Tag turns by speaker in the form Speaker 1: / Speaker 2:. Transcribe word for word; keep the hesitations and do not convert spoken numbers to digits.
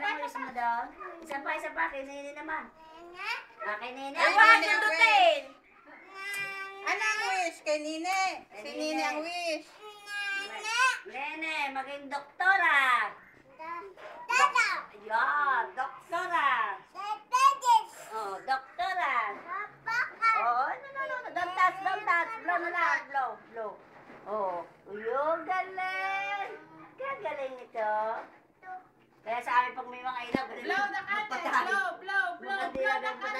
Speaker 1: Anong wish mo doon? Isa pa, isa pa. Kay Nene naman. Ah, kay Nene.
Speaker 2: Ay,
Speaker 1: Ay,
Speaker 2: Nene ang
Speaker 1: pindutin!
Speaker 2: Ano ang wish kay Nine? Si Nine ang wish.
Speaker 1: Nene, maging doktora. Yan, doktora. Oh, doktora. Oh, no, no, no, no. Don't touch, don't touch. Blow na lang, blow, blow. Oh, yung galing. Kaya galing ito. Kaya sa amin pag may mga ilaw, galing.
Speaker 3: Blow the candle, blow,